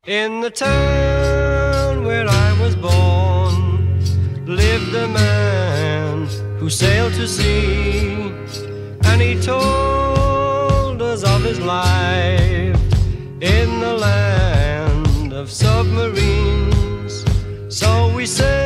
In the town where I was born lived a man who sailed to sea, and he told us of his life in the land of submarines. So we said